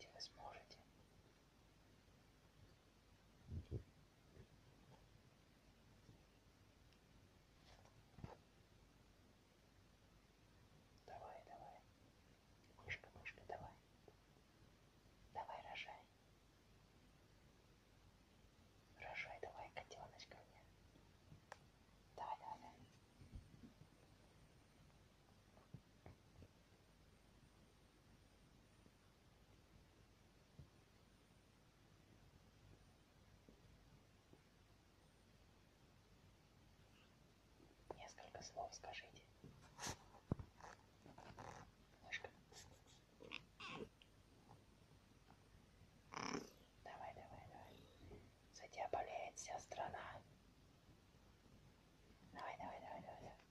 сможете, вы сможете. Давай, давай. Мышка, мышка, давай. Давай, рожай. Рожай, давай, котеныш ко мне. Давай, давай, давай. Несколько слов скажите. Мышка. Давай, давай, давай. За тебя болеет вся страна. Давай, давай, давай, давай, давай.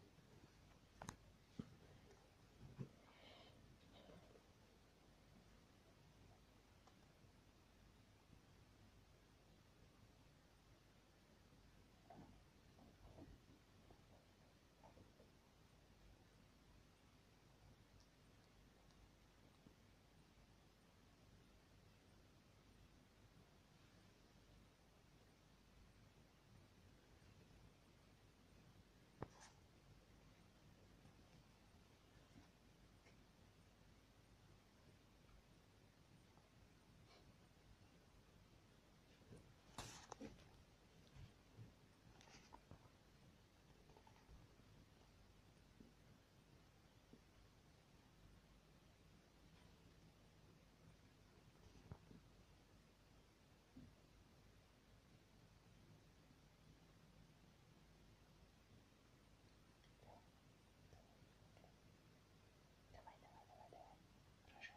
Давай, давай, давай, давай. Рожай.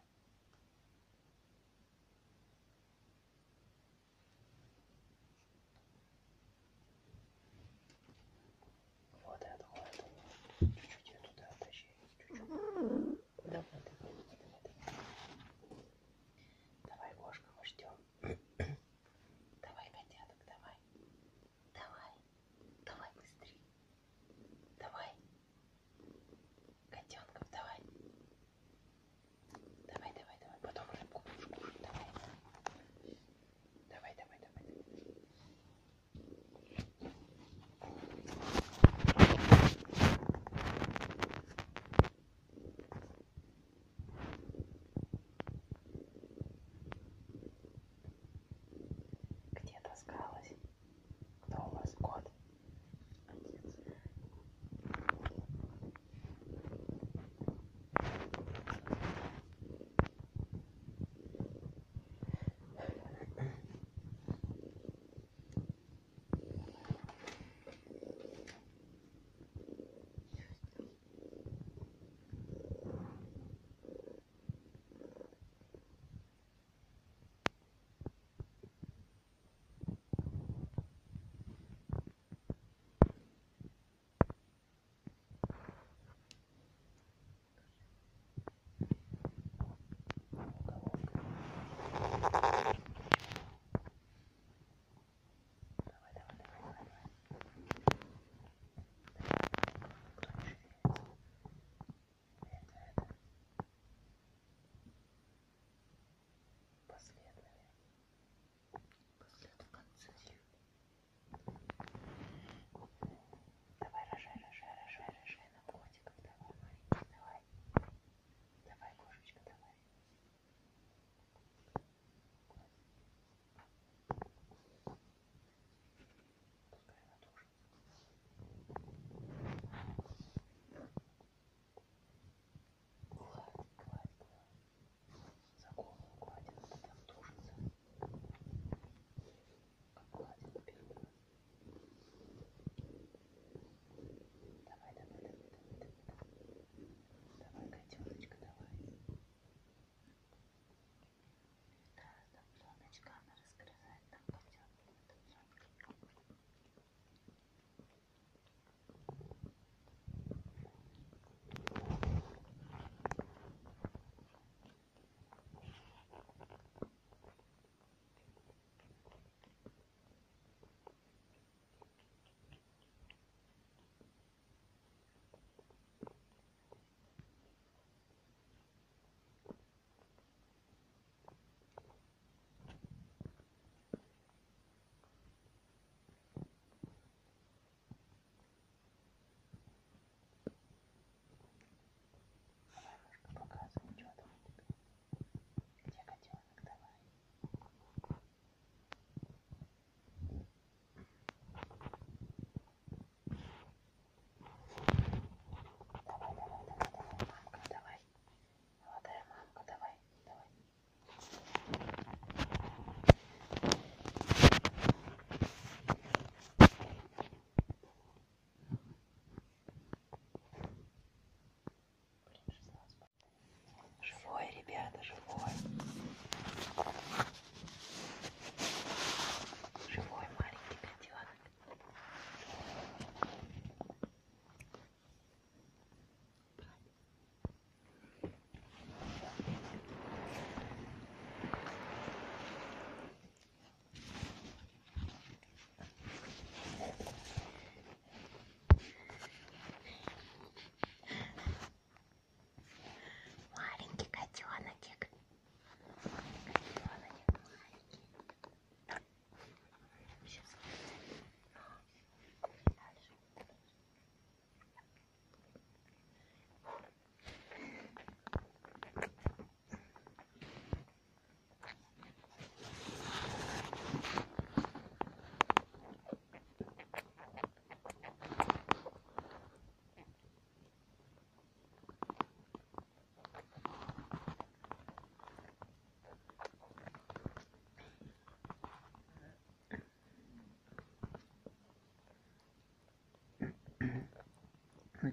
Вот и отходит. Чуть-чуть ее туда тащи. Чуть-чуть. Давай, давай, давай, давай. Давай, кошка, мы ждем. Давай, котяток, давай. Давай. Давай быстрее. Давай. Котенков, давай. Давай, давай, давай. Потом рыбку будешь кушать. Давай. Давай, давай, давай. Где таскалась? Кто у вас кот? Отец.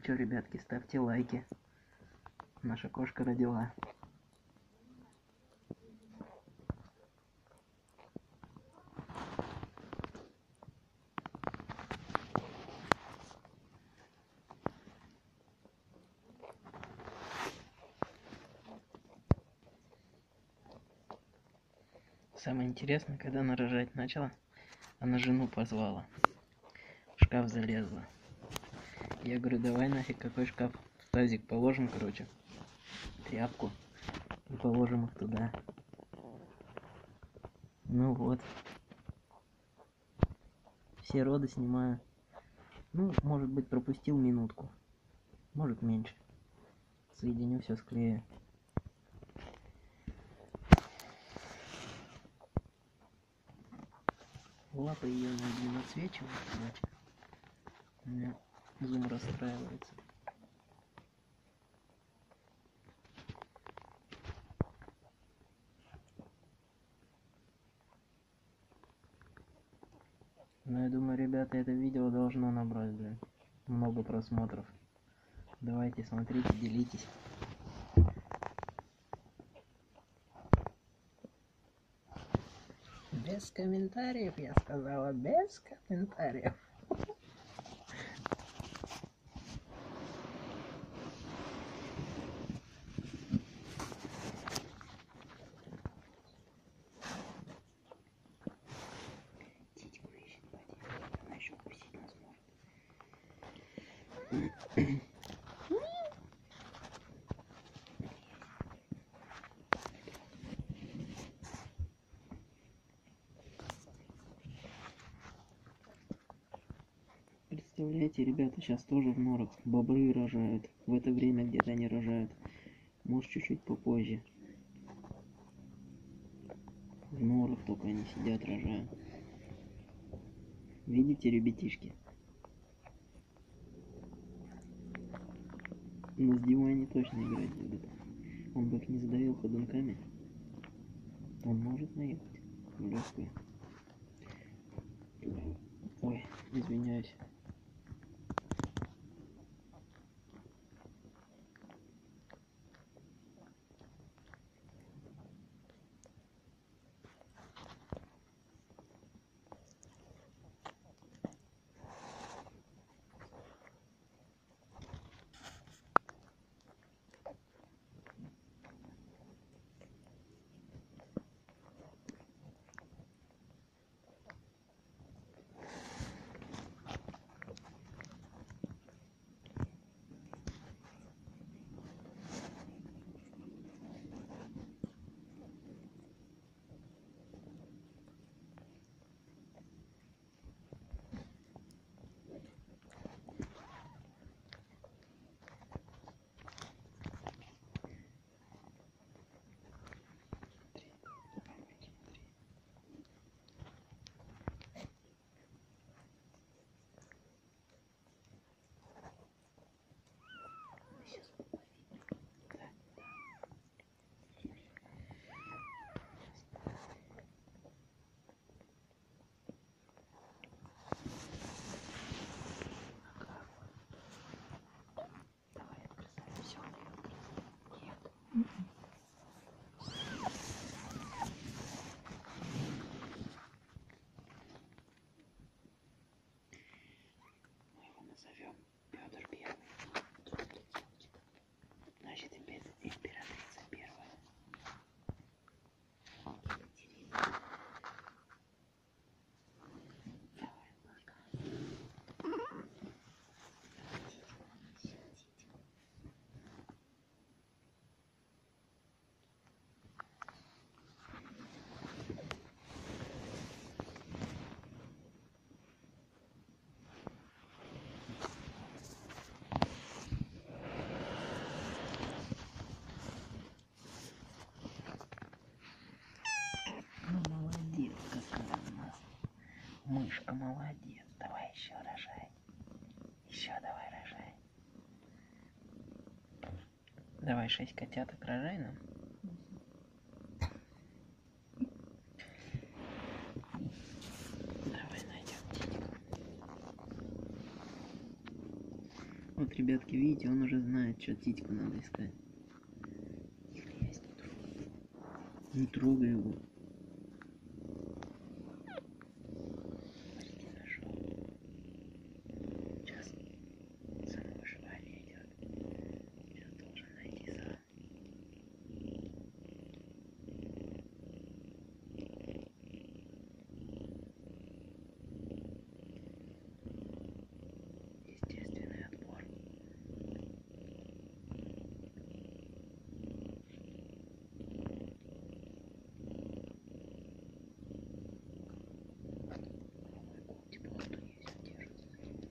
что, ребятки, ставьте лайки. Наша кошка родила. Самое интересное, когда она рожать начала, она жену позвала. В шкаф залезла. Я говорю, давай нафиг, какой шкаф? В тазик положим, короче, тряпку и положим их туда. Ну вот. Все роды снимаю. Ну, может быть, пропустил минутку. Может, меньше. Соединю, все склею. Лапы ее не отсвечивают, короче. У меня зум расстраивается. Но я думаю, ребята, это видео должно набрать, блин, много просмотров. Давайте, смотрите, делитесь. Без комментариев, я сказала, без комментариев. Титьку ищет, она еще укусить нас может. Представляете, ребята, сейчас тоже в норах бобры рожают. В это время где-то они рожают. Может, чуть-чуть попозже. В норах только они сидят, рожают. Видите, ребятишки? Но с Димой они точно играть будут. Он бы их не задавил ходунками. Он может наехать в легкую. Ой, извиняюсь. Мышка, молодец. Давай еще рожай. Еще давай рожай. Давай 6 котяток рожай нам. Давай найдем Титьку. Вот, ребятки, видите, он уже знает, что титьку надо искать. Тихо, есть, не трогай. Не трогай его. Почти нашел. Сейчас самовыживание идет. Сейчас должен найти сам. Естественный отбор. Типа вот он есть, он держится.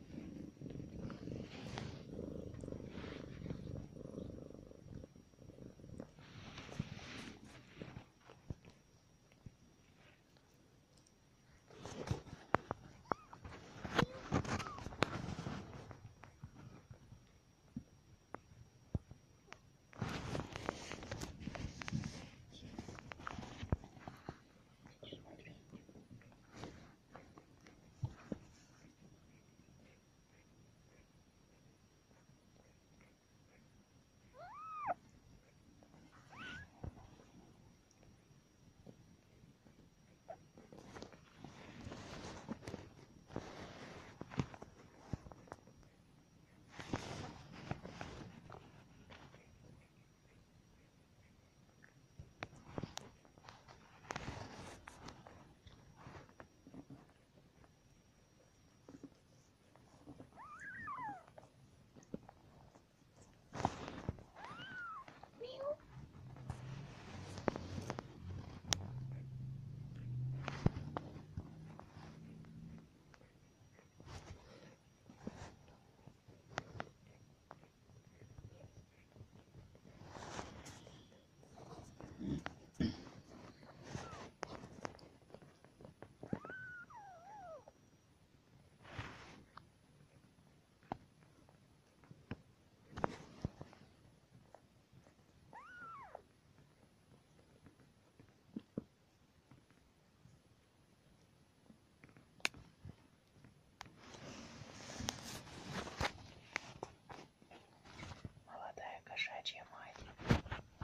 Молодая кошачья мать.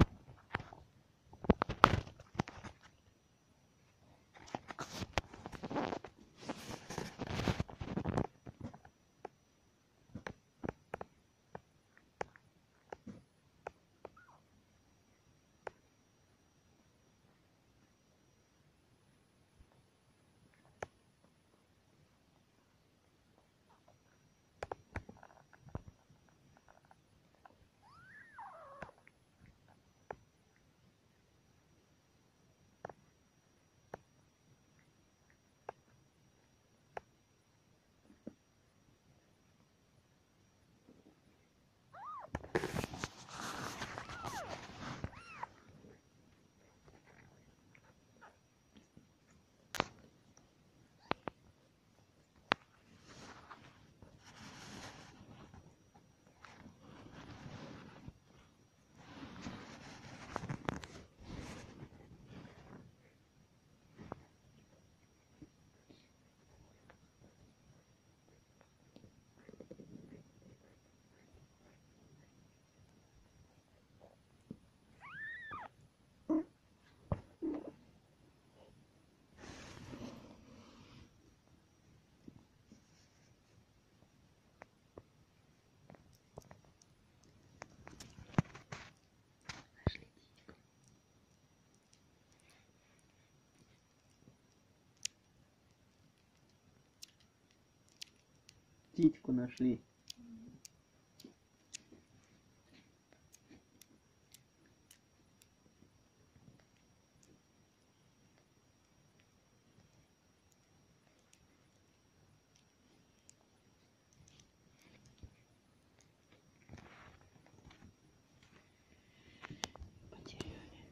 Нашли титьку. Титьку нашли. Потеряли.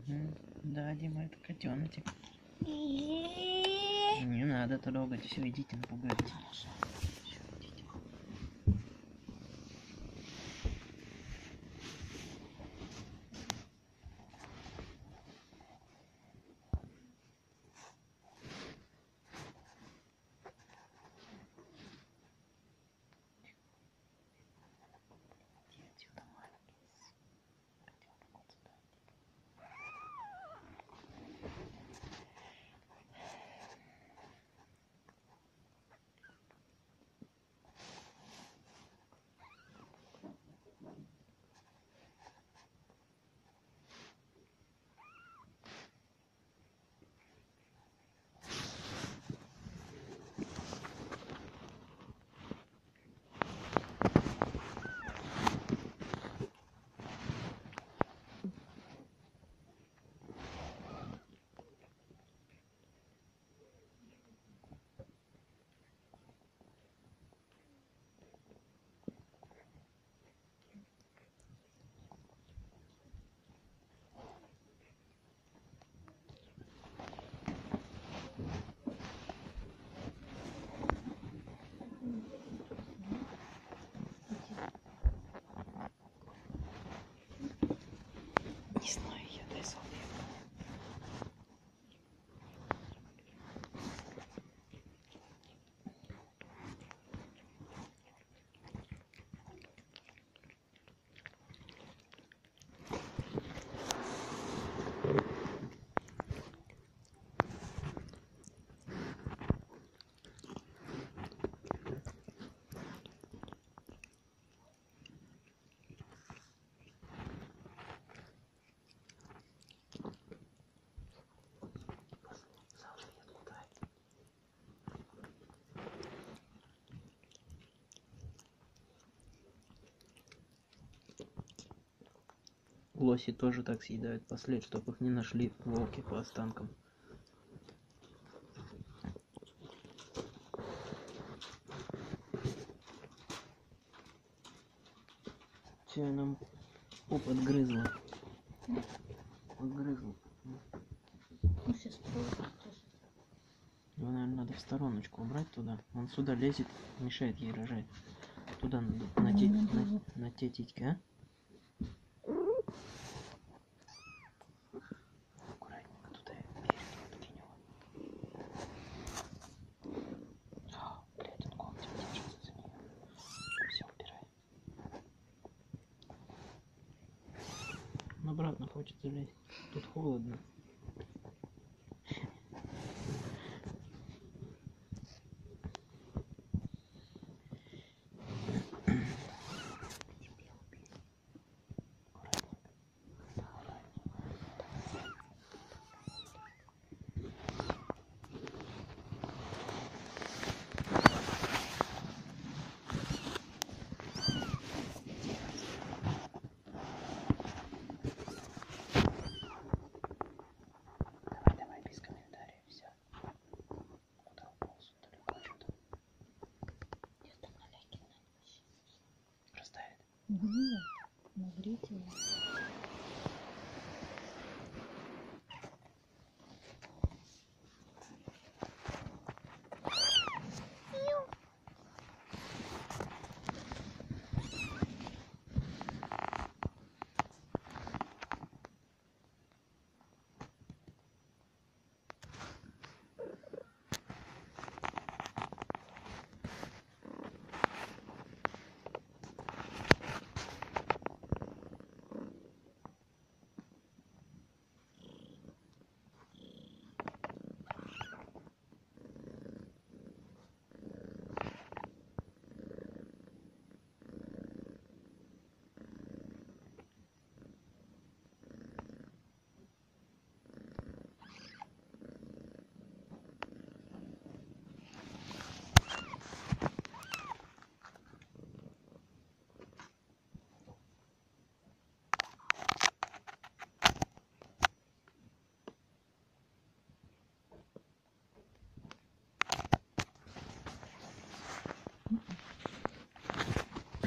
Угу. Да, Дима, это котеночек. Не надо трогать, все, идите, напугайте. Все, идите. Не знаю, я дай салфетку. Лоси тоже так съедают послед, чтобы их не нашли волки по останкам. Все, нам подгрызла. Подгрызла. Ну, сейчас Его, наверное, надо в стороночку убрать туда. Он сюда лезет, мешает ей рожать. Туда надо натетить, а? Аккуратненько туда берег подкинем. Блядь, он когтем держится за нее. Все, убирай. Он обратно хочет залезть. Тут холодно. Давай без комментариев, все. Куда уполз? Далеко что-то. Нет, там маленький надо. Растает. Нет, нагреть его.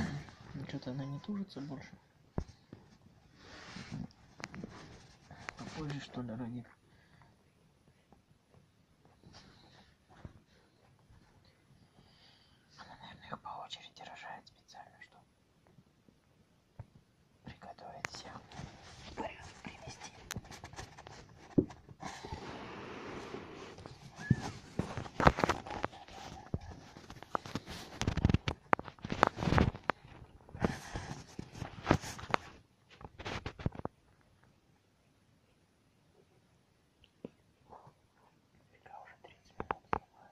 Что-то она не тужится больше. позже, что ли, родит. Она, наверное, их по очереди рожает специально, чтобы приготовить всем порядок привести. Вика уже 30 минут снимает.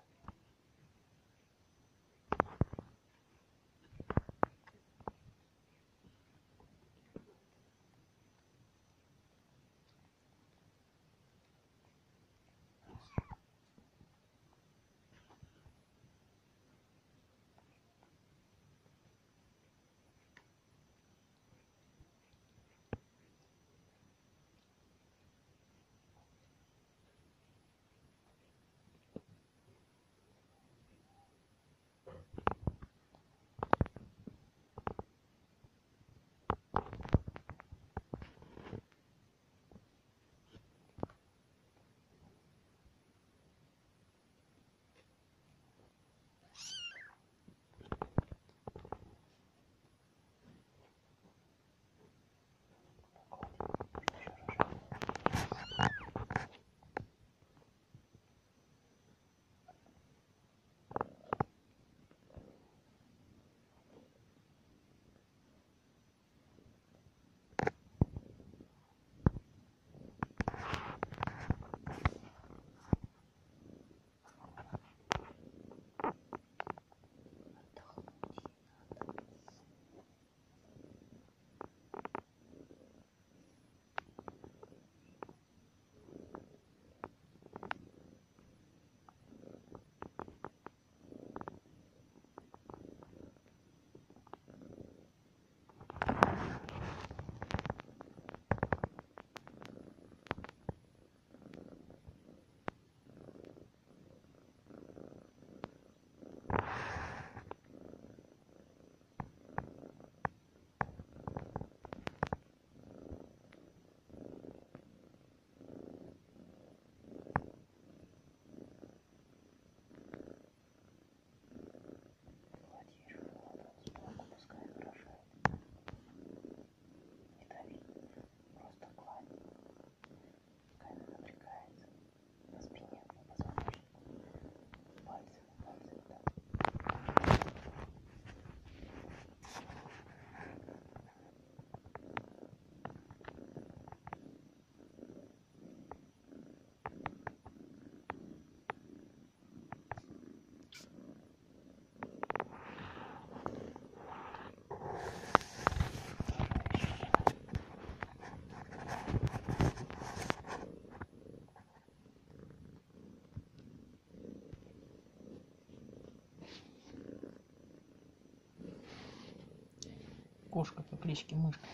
Кошка по кличке Мышка.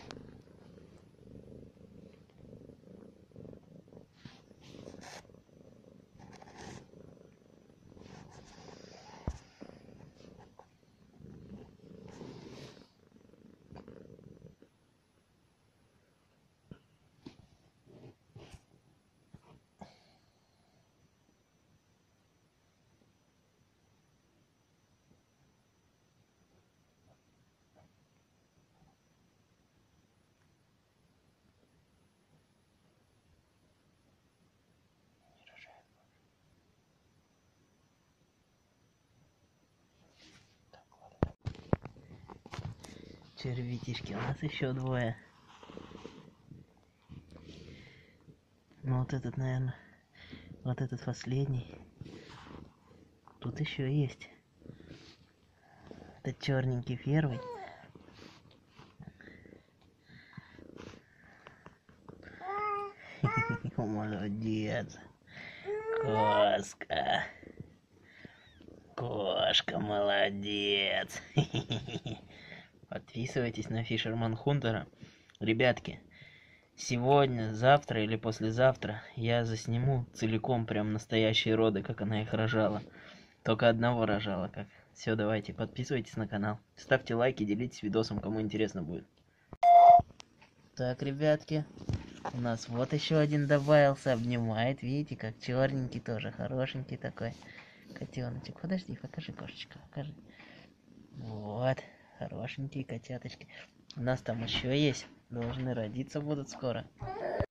Че, ребятишки, у нас еще двое. Ну вот этот, наверное, вот этот последний. Тут еще есть. Это черненький первый. Молодец. Коска. Кошка, молодец. Подписывайтесь на Фишерман Хунтера. Ребятки, сегодня, завтра или послезавтра я засниму целиком прям настоящие роды, как она их рожала. Только одного рожала, как. Все, давайте, подписывайтесь на канал. Ставьте лайки, делитесь видосом, кому интересно будет. Так, ребятки, У нас вот еще один добавился, обнимает, видите, как черненький тоже, хорошенький такой котеночек. Подожди, покажи, кошечка, покажи. Вот, хорошенькие котяточки. У нас там еще есть, должны родиться будут скоро.